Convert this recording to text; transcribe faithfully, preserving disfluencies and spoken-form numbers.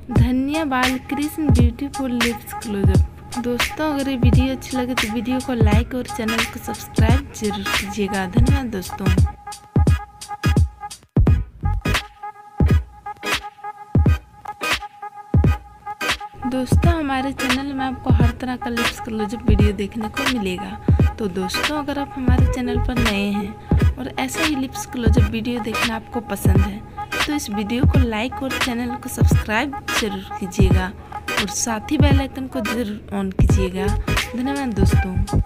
धन्या Balkrishna beautiful lips close up. दोस्तों अगर ये वीडियो अच्छी लगे तो वीडियो को लाइक और चैनल को सब्सक्राइब जरूर कीजिएगा। धन्यवाद दोस्तों। दोस्तों हमारे चैनल में आपको हर तरह का लिप्स क्लोजअप वीडियो देखने को मिलेगा। तो दोस्तों अगर आप हमारे चैनल पर नए हैं और ऐसा ही लिप्स क्लोजअप वीडियो देखना आपको पसंद है तो इस वीडियो को लाइक और चैनल को सब्सक्राइब जरूर कीजिएगा और साथ ही बेल आइकन को जरूर ऑन कीजिएगा। धन्यवाद दोस्तों।